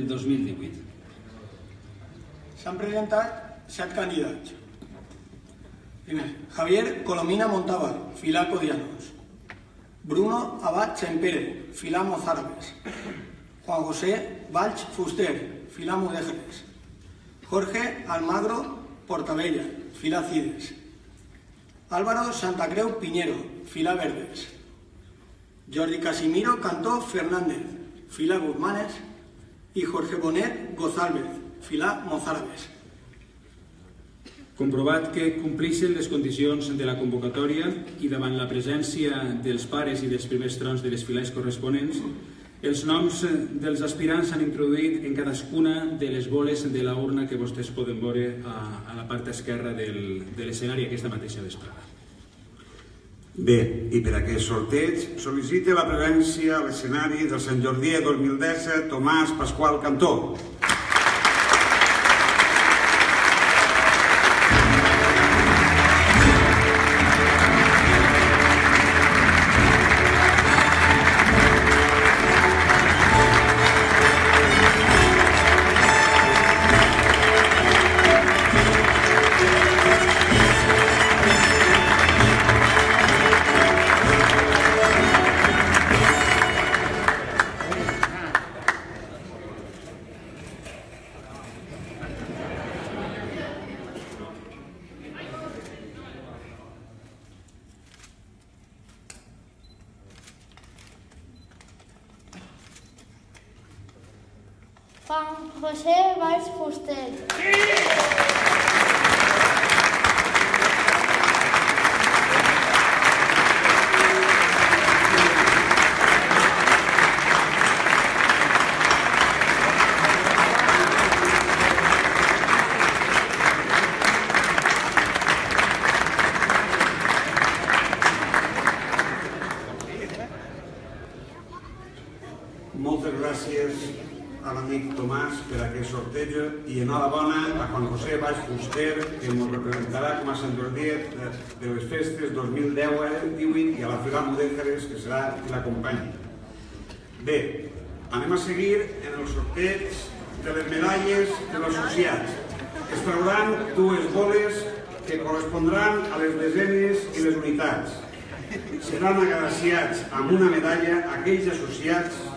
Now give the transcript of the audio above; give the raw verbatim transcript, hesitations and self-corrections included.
del dos mil divuit. S'han presentat set candidats. Primer, Javier Colomina Montalbán, filà Codianos. Bruno Abad Sempere, filà Mozárabes. Juan José Valls Fuster, filà Mudéjares. Jorge Almagro Portabella, filà Cides. Álvaro Santacreu Piñero, filà Verdes. Jordi Casimiro Cantó Fernández, filà Guzmanes. I Jorge Bonet Gozálvez, filà Mozárabes. Comprovat que compleixen les condicions de la convocatòria i davant la presència dels pares i dels primers trons de les filades corresponents, els noms dels aspirants s'han introduït en cadascuna de les boles de la urna que vostès poden veure a la part esquerra de l'escenari aquesta mateixa vesprada. Bé, i per aquest sorteig sol·licita la presència a l'escenari del Sant Jordi dos mil disset Tomàs Pasqual Cantó. Juan José Valls Fuster. Moltes gràcies a l'amic Tomàs per aquest sorteig i enhorabona a Juan José Valls Fuster, que ens representarà com a Sant Jordi de les festes dos mil deu divuit, i a la filà Mudéjares, que serà qui l'acompanyi. Bé, anem a seguir en el sorteig de les medalles dels associats. Es trauran dues boles que correspondran a les desenes i les unitats. Seran agraciats amb una medalla aquells associats